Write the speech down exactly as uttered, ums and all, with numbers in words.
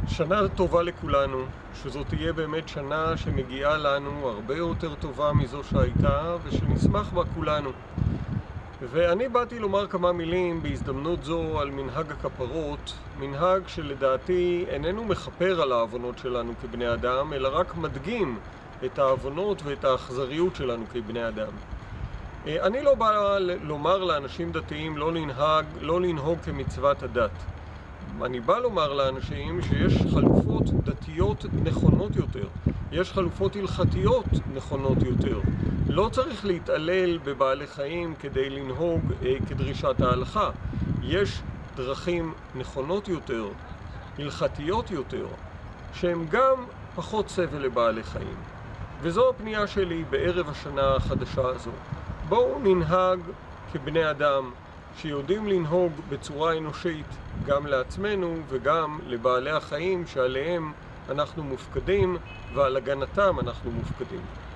שנה טובה לכולנו, שזאת תהיה באמת שנה שמגיעה לנו הרבה יותר טובה מזו שהייתה, ושנשמח בה כולנו. ואני באתי לומר כמה מילים בהזדמנות זו על מנהג הכפרות, מנהג שלדעתי איננו מכפר על העוונות שלנו כבני אדם, אלא רק מדגים את העוונות ואת האכזריות שלנו כבני אדם. אני לא בא לומר לאנשים דתיים לא לנהג, לא לנהוג כמצוות הדת. אני בא לומר לאנשים שיש חלופות דתיות נכונות יותר, יש חלופות הלכתיות נכונות יותר. לא צריך להתעלל בבעלי חיים כדי לנהוג אה, כדרישת ההלכה. יש דרכים נכונות יותר, הלכתיות יותר, שהן גם פחות סבל לבעלי חיים. וזו הפנייה שלי בערב השנה החדשה הזו. בואו ננהג כבני אדם שיודעים לנהוג בצורה אנושית גם לעצמנו וגם לבעלי החיים שעליהם אנחנו מופקדים ועל הגנתם אנחנו מופקדים.